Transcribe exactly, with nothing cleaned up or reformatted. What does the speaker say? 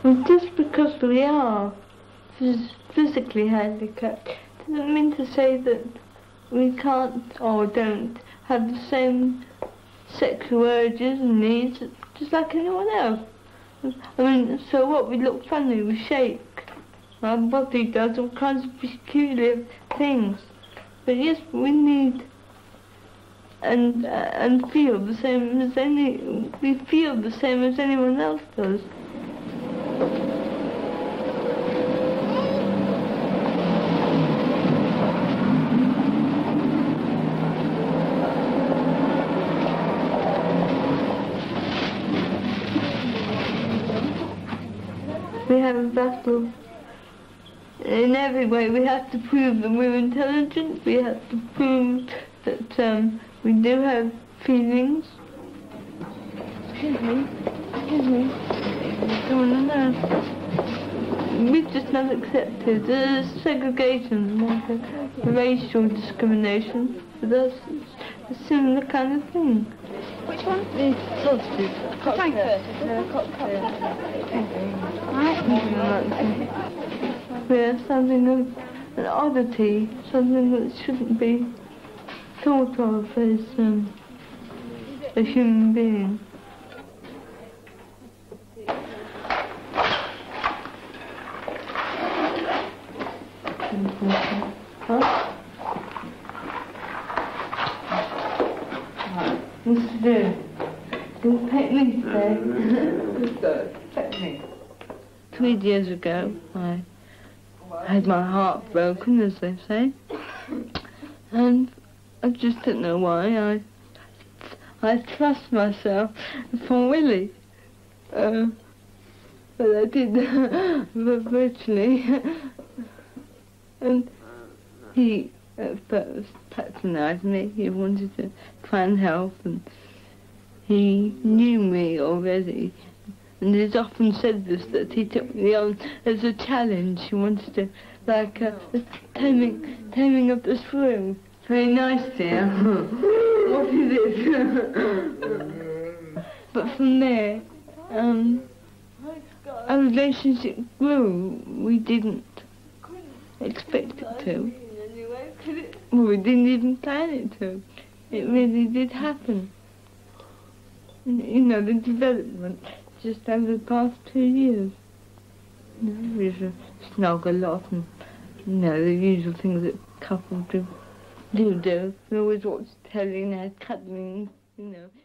Well, just because we are phys physically handicapped doesn't mean to say that we can't or don't have the same sexual urges and needs just like anyone else. I mean, so what? We look funny, we shake, our body does all kinds of peculiar things. But yes, we need and uh, and feel the same as any. We feel the same as anyone else does. We have a battle in every way. We have to prove that we're intelligent. We have to prove that um, we do have feelings. Excuse me. Excuse me. Someone in there. We're just not accepted. There's segregation, like a racial discrimination. For us, it's a similar kind of thing. Which one? The sausages. Frankfurt. No, cocktail. We have something of an oddity, something that shouldn't be thought of as um, a human being. Huh? What's to do? Didn't pet me today. Pet me. Three years ago, I had my heart broken, as they say, and I just don't know why. I I thrust myself upon Willie, uh, but I did virtually, and he at first patronised me. He wanted to find help, and he knew me already. And he's often said this, that he took me on as a challenge. He wanted to, like, uh, taming, taming of the shrew. Very nice, dear. What is it? But from there, um, our relationship grew. We didn't expect it to. Well, we didn't even plan it to. It really did happen. And, you know, the development. Just over the past two years. You know, we used to snog a lot and, you know, the usual things that couples do do do. We always watch telly and had cuddling, you know.